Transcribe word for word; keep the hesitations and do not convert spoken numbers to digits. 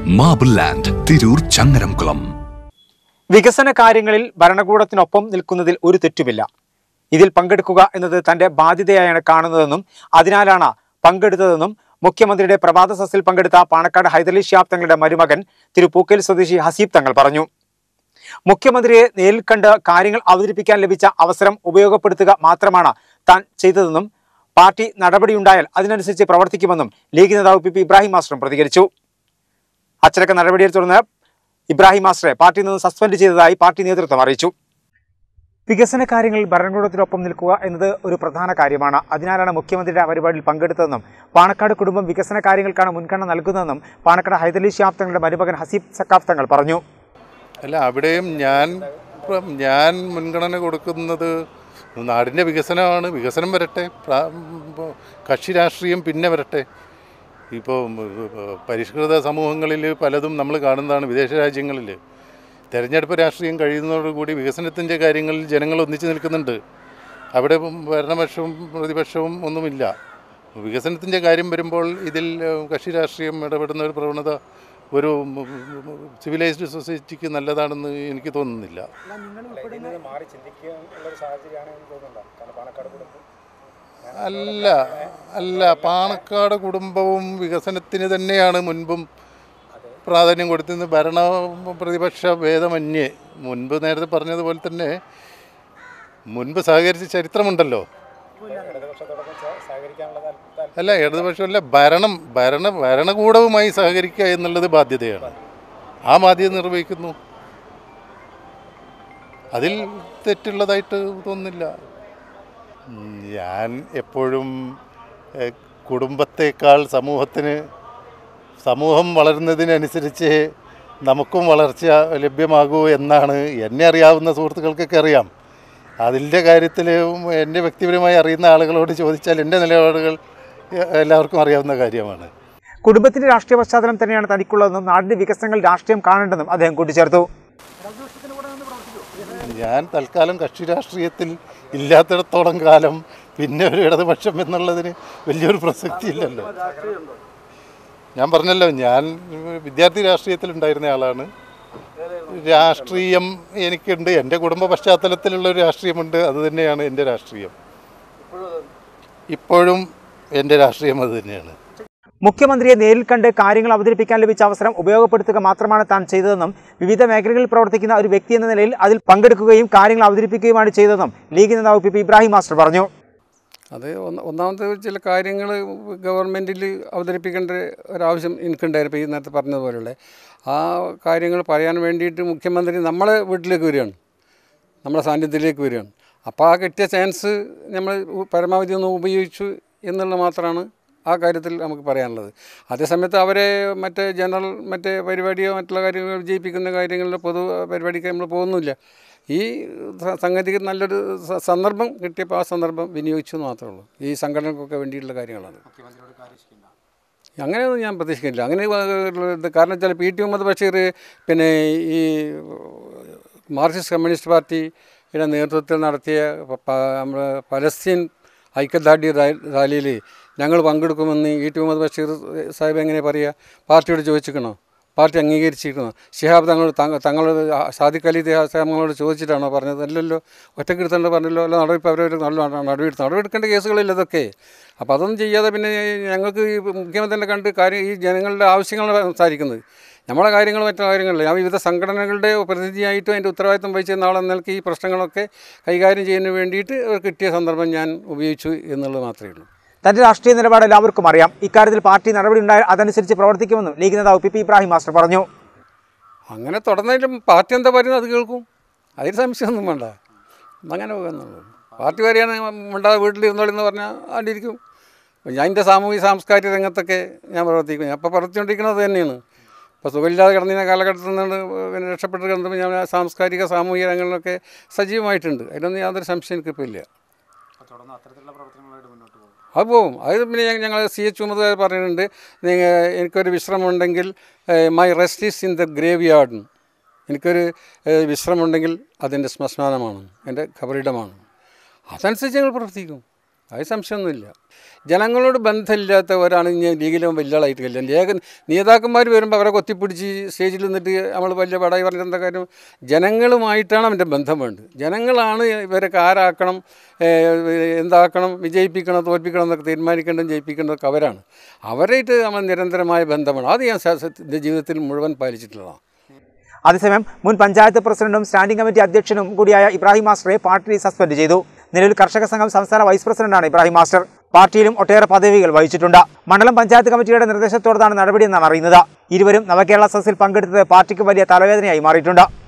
Marble land Tirur Changaramkulam. വികസന കാര്യങ്ങളിൽ ഭരണകൂടത്തിനൊപ്പം നിൽക്കുന്നതിൽ ഒരു തെറ്റുമില്ല. ഇതിൽ പങ്കെടുക്കുക എന്നത് തന്റെ ബാധ്യതയായാണ് കാണുന്നതെന്നും അതിനാലാണ് പങ്കെടുത്തതെന്നും മുഖ്യമന്ത്രിയുടെ പ്രഭാത സദസ്സിൽ പങ്കെടുത്ത പാണക്കാട് ഹൈദരലി ശിഹാബ് തങ്ങളുടെ മരുമകൻ തിരുപ്പൂക്കൽ സ്വദേശി ഹസീബ് തങ്ങൾ പറഞ്ഞു. മുഖ്യമന്ത്രിയെ നേരിൽ കണ്ട് കാര്യങ്ങൾ അവതരിപ്പിക്കാൻ ലഭിച്ച അവസരം ഉപയോഗപ്പെടുത്തുക മാത്രമാണ് താൻ ചെയ്തതെന്നും പാർട്ടി നടപടിയുണ്ടായാൽ അതിനനുസരിച്ച് പ്രവർത്തിക്കുമെന്നും ലീഗ് നേതാവ് പി പി ഇബ്രാഹിം മാസ്റ്ററും പ്രതികരിച്ചു. അച്ചടക്ക നടപടിയെ തുടർന്ന് ഇബ്രാഹിം മാസ്റ്ററെ പാർട്ടിയിൽ നിന്ന് സസ്പെൻഡ് ചെയ്തതായി പാർട്ടി നേതൃത്വം അറിയിച്ചു. വികസന കാര്യങ്ങളിൽ ഭരണകൂടത്തിനൊപ്പം നിൽക്കുക എന്നത് ഒരു പ്രധാന കാര്യമാണ്. അതിനാലാണ് മുഖ്യമന്ത്രിയുടെ പരിപാടിയിൽ പങ്കെടുത്തതെന്നും പാണക്കാട് കുടുംബം വികസന കാര്യങ്ങൾക്കാണ് മുൻഗണന നൽകുന്നതെന്നും പാണക്കാട് ഹൈദരലി ശിഹാബ് തങ്ങളുടെ മരുമകൻ ഹസീബ് സക്കാഫ് തങ്ങൾ പറഞ്ഞു. അല്ല, അവിടെയും ഞാൻ ഞാൻ മുൻഗണന കൊടുക്കുന്നത് നാടിൻ്റെ വികസനമാണ്. വികസനം വരട്ടെ, കക്ഷി രാഷ്ട്രീയം പിന്നെ വരട്ടെ. ഇപ്പോൾ പരിഷ്കൃത സമൂഹങ്ങളിൽ പലതും നമ്മൾ കാണുന്നതാണ്. വിദേശ രാജ്യങ്ങളിൽ തെരഞ്ഞെടുപ്പ് രാഷ്ട്രീയം കഴിയുന്നതോടുകൂടി വികസനത്തിൻ്റെ കാര്യങ്ങളിൽ ജനങ്ങൾ ഒന്നിച്ചു നിൽക്കുന്നുണ്ട്. അവിടെ ഭരണപക്ഷവും പ്രതിപക്ഷവും ഒന്നുമില്ല. വികസനത്തിൻ്റെ കാര്യം വരുമ്പോൾ ഇതിൽ കക്ഷി രാഷ്ട്രീയം ഇടപെടുന്ന ഒരു പ്രവണത ഒരു സിവിലൈസ്ഡ് സൊസൈറ്റിക്ക് നല്ലതാണെന്ന് എനിക്ക് തോന്നുന്നില്ല. അല്ല അല്ല പാണക്കാട് കുടുംബവും വികസനത്തിന് തന്നെയാണ് മുൻപും പ്രാധാന്യം കൊടുത്തിരുന്നത്. ഭരണ പ്രതിപക്ഷ ഭേദമന്യേ മുൻപ് നേരത്തെ പറഞ്ഞതുപോലെ തന്നെ മുൻപ് സഹകരിച്ച ചരിത്രമുണ്ടല്ലോ. അല്ല, ഇടതുപക്ഷമല്ല, ഭരണം ഭരണ ഭരണകൂടവുമായി സഹകരിക്കുക എന്നുള്ളത് ബാധ്യതയാണ്. ആ ബാധ്യത നിർവഹിക്കുന്നു. അതിൽ തെറ്റുള്ളതായിട്ട് തോന്നുന്നില്ല. ഞാൻ എപ്പോഴും കുടുംബത്തേക്കാൾ സമൂഹത്തിന് സമൂഹം വളരുന്നതിനനുസരിച്ച് നമുക്കും വളർച്ച ലഭ്യമാകൂ എന്നാണ് എന്നെ അറിയാവുന്ന സുഹൃത്തുക്കൾക്കൊക്കെ അറിയാം. അതിൻ്റെ കാര്യത്തിൽ എൻ്റെ വ്യക്തിപരമായി അറിയുന്ന ആളുകളോട് ചോദിച്ചാൽ എൻ്റെ നിലപാടുകൾ എല്ലാവർക്കും അറിയാവുന്ന കാര്യമാണ്. കുടുംബത്തിന്റെ രാഷ്ട്രീയ പശ്ചാത്തലം തന്നെയാണ് തനിക്കുള്ളതെന്നും നാടിന്റെ വികസനങ്ങൾ രാഷ്ട്രീയം കാണേണ്ടെന്നും അദ്ദേഹം കൂട്ടിച്ചേർത്തു. ഞാൻ തൽക്കാലം കക്ഷി രാഷ്ട്രീയത്തിൽ ഇല്ലാത്തിടത്തോളം കാലം പിന്നെ ഒരു ഇടതുപക്ഷം എന്നുള്ളതിന് വലിയൊരു പ്രസക്തി ഇല്ലല്ലോ. ഞാൻ പറഞ്ഞല്ലോ, ഞാൻ വിദ്യാർത്ഥി രാഷ്ട്രീയത്തിൽ ഉണ്ടായിരുന്ന ആളാണ്. രാഷ്ട്രീയം എനിക്കുണ്ട്, എൻ്റെ കുടുംബ പശ്ചാത്തലത്തിലുള്ളൊരു രാഷ്ട്രീയമുണ്ട്. അത് തന്നെയാണ് എൻ്റെ രാഷ്ട്രീയം. ഇപ്പോഴും എൻ്റെ രാഷ്ട്രീയം അത് തന്നെയാണ്. മുഖ്യമന്ത്രിയെ നേരിൽ കണ്ട് കാര്യങ്ങൾ അവതരിപ്പിക്കാൻ ലഭിച്ച അവസരം ഉപയോഗപ്പെടുത്തുക മാത്രമാണ് താൻ ചെയ്തതെന്നും വിവിധ മേഖലകളിൽ പ്രവർത്തിക്കുന്ന ഒരു വ്യക്തി എന്ന നിലയിൽ അതിൽ പങ്കെടുക്കുകയും കാര്യങ്ങൾ അവതരിപ്പിക്കുകയുമാണ് ചെയ്തതെന്നും ലീഗ് നേതാവ് പി പി ഇബ്രാഹിം മാസ്റ്റർ പറഞ്ഞു. അത് ഒന്നാമത്തെ ചില കാര്യങ്ങൾ ഗവൺമെൻറ്റിൽ അവതരിപ്പിക്കേണ്ട ഒരാവശ്യം എനിക്കുണ്ടായിരുന്നു. ഈ നേരത്തെ പറഞ്ഞതുപോലെയുള്ള ആ കാര്യങ്ങൾ പറയാൻ വേണ്ടിയിട്ട് മുഖ്യമന്ത്രി നമ്മളെ വീട്ടിലേക്ക് വരികയാണ്, നമ്മളെ സാന്നിധ്യത്തിലേക്ക് വരികയാണ്. അപ്പോൾ ആ കിട്ടിയ ചാൻസ് നമ്മൾ പരമാവധി ഒന്ന് ഉപയോഗിച്ചു എന്നുള്ളത് മാത്രമാണ് ആ കാര്യത്തിൽ നമുക്ക് പറയാനുള്ളത്. അതേസമയത്ത് അവരെ മറ്റേ ജനറൽ മറ്റേ പരിപാടിയോ മറ്റുള്ള കാര്യങ്ങൾ വിജയിപ്പിക്കുന്ന കാര്യങ്ങളിൽ പൊതു പരിപാടിക്ക് നമ്മൾ പോകുന്നില്ല. ഈ സംഗതിക്ക് നല്ലൊരു സന്ദർഭം കിട്ടിയപ്പോൾ ആ സന്ദർഭം വിനിയോഗിച്ചു എന്ന് മാത്രമേ ഉള്ളൂ. ഈ സംഘടനകൾക്കൊക്കെ വേണ്ടിയിട്ടുള്ള കാര്യങ്ങളാണ്. അങ്ങനെയൊന്നും ഞാൻ പ്രതീക്ഷിക്കുന്നില്ല. അങ്ങനെ കാരണം വെച്ചാൽ പി ടി മുഹമ്മദ് ബഷീർ പിന്നെ ഈ മാർക്സിസ്റ്റ് കമ്മ്യൂണിസ്റ്റ് പാർട്ടിയുടെ നേതൃത്വത്തിൽ നടത്തിയ നമ്മുടെ പലസ്തീൻ ഐക്യദാർഢ്യ റാലിയിൽ ഞങ്ങൾ പങ്കെടുക്കുമെന്ന് ഇ ടി മുഹമ്മദ് ബഷീർ സാഹിബ് എങ്ങനെ പറയുക? പാർട്ടിയോട് ചോദിച്ചിരിക്കണോ? പാർട്ടി അംഗീകരിച്ചിരിക്കണോ? ശിഹാബ് തങ്ങൾ തങ്ങളോട് സാദിഖ് അലി തങ്ങളോട് ചോദിച്ചിട്ടാണോ പറഞ്ഞത്? അല്ലല്ലോ, ഒറ്റക്കെടുത്തേണ്ട പറഞ്ഞല്ലോ. അല്ല, നടപടി അവർ നല്ല നടപടി നടപടിയെടുക്കേണ്ട കേസുകളില്ല ഇതൊക്കെ. അപ്പോൾ അതൊന്നും ചെയ്യാതെ പിന്നെ ഞങ്ങൾക്ക് ഈ മുഖ്യമന്ത്രിനെ കണ്ട് കാര്യം ഈ ജനങ്ങളുടെ ആവശ്യങ്ങളാണ് സംസാരിക്കുന്നത്. നമ്മളെ കാര്യങ്ങൾ മറ്റു കാര്യങ്ങളില്ല. ഞാൻ വിവിധ സംഘടനകളുടെ പ്രതിനിധിയായിട്ടും അതിൻ്റെ ഉത്തരവാദിത്വം വഹിച്ച നാളെ നിലക്ക് ഈ പ്രശ്നങ്ങളൊക്കെ കൈകാര്യം ചെയ്യുന്നതിന് വേണ്ടിയിട്ട് കിട്ടിയ സന്ദർഭം ഞാൻ ഉപയോഗിച്ചു എന്നുള്ളത് മാത്രമേ ഉള്ളൂ. തന്റെ രാഷ്ട്രീയ നിലപാട് എല്ലാവർക്കും അറിയാം. ഇക്കാര്യത്തിൽ പാർട്ടി നടപടി ഉണ്ടായാൽ അതനുസരിച്ച് പ്രവർത്തിക്കുമെന്നും ലീഗ് നേതാവ് പി പി ഇബ്രാഹിം മാസ്റ്റർ പറഞ്ഞു. അങ്ങനെ തുടർന്നാലും പാർട്ടി എന്താ പറയുന്നത് അത് കേൾക്കും. അതിന് സംശയമൊന്നും വേണ്ട. അങ്ങനെ പോകുന്നുള്ളൂ. പാർട്ടി വരെയാണ് ഉണ്ടാകുക വീട്ടിലിരുന്നോളെന്ന് പറഞ്ഞാൽ അതിരിക്കും. ഞാൻ എൻ്റെ സാമൂഹിക സാംസ്കാരിക രംഗത്തൊക്കെ ഞാൻ പ്രവർത്തിക്കും. ഞാൻ ഇപ്പോൾ പ്രവർത്തിച്ചുകൊണ്ടിരിക്കുന്നത് തന്നെയാണ്. ഇപ്പോൾ സുഖമില്ലാതെ കിടന്നിരുന്ന കാലഘട്ടത്തിൽ നിന്ന് പിന്നെ രക്ഷപ്പെട്ട് കിടന്നപ്പോൾ ഞാൻ സാംസ്കാരിക സാമൂഹിക രംഗങ്ങളിലൊക്കെ സജീവമായിട്ടുണ്ട്. അതിലൊന്നും യാതൊരു സംശയം എനിക്കിപ്പോൾ ഇല്ല. അത് പോകും. അത് പിന്നെ ഞങ്ങൾ സി എച്ച് ഉമ്മദ് പറയുന്നുണ്ട്, നിങ്ങൾ എനിക്കൊരു വിശ്രമമുണ്ടെങ്കിൽ my rest is in the graveyard. എനിക്കൊരു വിശ്രമമുണ്ടെങ്കിൽ അതെൻ്റെ ശ്മശാനമാണ്, എൻ്റെ ഖബറിടമാണ്. അതനുസരിച്ച് ഞങ്ങൾ പ്രവർത്തിക്കും. അത് സംശയമൊന്നുമില്ല. ജനങ്ങളോട് ബന്ധമില്ലാത്തവരാണ് ഞാൻ ലീഗിലും വലിയ ആളായിട്ട് കല്യാണം. ലേഖ നേതാക്കന്മാർ വരുമ്പോൾ അവരെ കൊത്തിപ്പിടിച്ച് സ്റ്റേജിൽ നിന്നിട്ട് നമ്മൾ വലിയ പടായി പറഞ്ഞ എന്താ കാര്യം? ജനങ്ങളുമായിട്ടാണ് അവൻ്റെ ബന്ധം വേണ്ടത്. ജനങ്ങളാണ് ഇവരൊക്കെ ആരാക്കണം, എന്താക്കണം, വിജയിപ്പിക്കണം, തോൽപ്പിക്കണം എന്നൊക്കെ തീരുമാനിക്കേണ്ടതും ജയിപ്പിക്കേണ്ടതൊക്കെ അവരാണ്. അവരായിട്ട് നമ്മൾ നിരന്തരമായ ബന്ധമാണ്. അത് ഞാൻ എൻ്റെ ജീവിതത്തിൽ മുഴുവൻ പാലിച്ചിട്ടുള്ളതാണ്. അതേസമയം മുൻ പഞ്ചായത്ത് പ്രസിഡന്റും സ്റ്റാൻഡിംഗ് കമ്മിറ്റി അധ്യക്ഷനും കൂടിയായ ഇബ്രാഹിം മാസ്റ്ററെ പാർട്ടി സസ്പെൻഡ് ചെയ്തു. നിലവിൽ കർഷക സംഘം സംസ്ഥാന വൈസ് പ്രസിഡന്റാണ് ഇബ്രാഹിം മാസ്റ്റർ. പാർട്ടിയിലും ഒട്ടേറെ പദവികൾ വഹിച്ചിട്ടുണ്ട്. മണ്ഡലം പഞ്ചായത്ത് കമ്മിറ്റിയുടെ നിർദ്ദേശത്തോടെയാണ് നടപടിയെന്നാണ് അറിയുന്നത്. ഇരുവരും നവകേരള സദസ്സിൽ പങ്കെടുത്തത് പാർട്ടിക്ക് വലിയ തലവേദനയായി മാറിയിട്ടുണ്ട്.